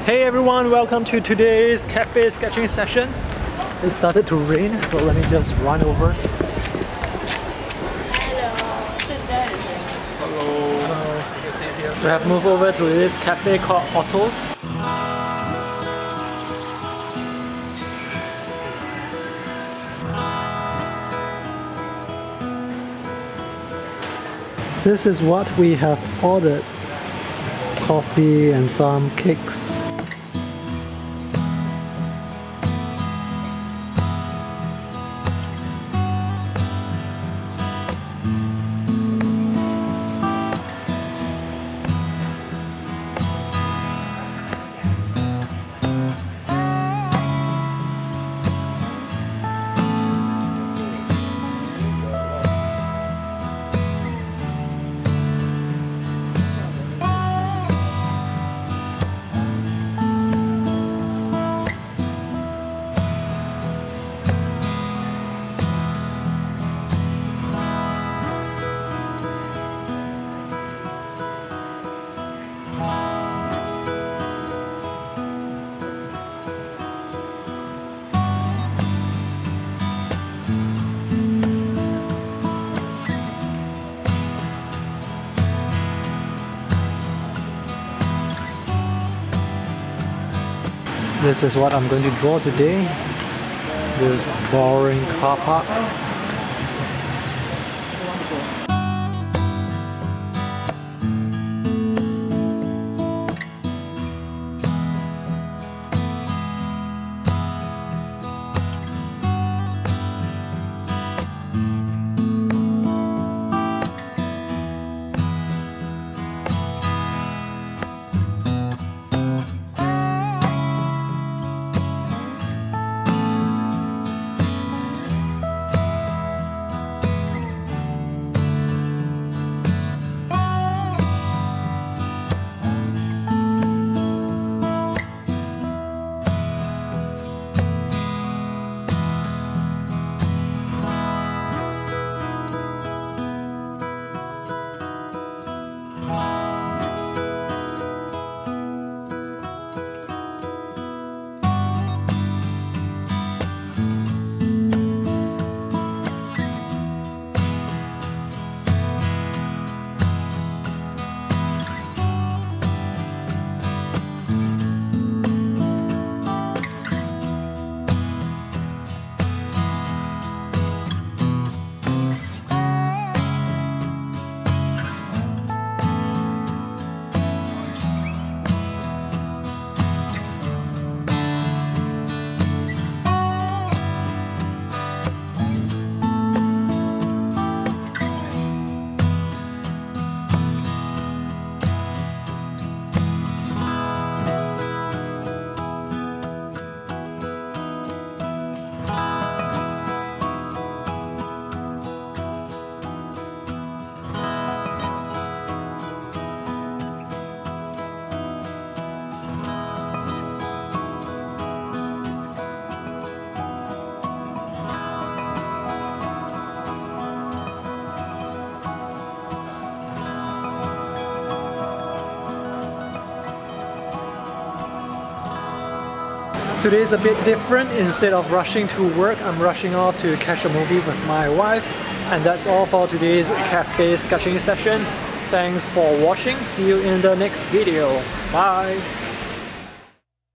Hey everyone, welcome to today's cafe sketching session. It started to rain, so let me just run over. Hello. We have moved over to this cafe called Otto's. This is what we have ordered. Coffee and some cakes. This is what I'm going to draw today. This boring car park. Today is a bit different. Instead of rushing to work, I'm rushing off to catch a movie with my wife. And that's all for today's cafe sketching session. Thanks for watching. See you in the next video. Bye!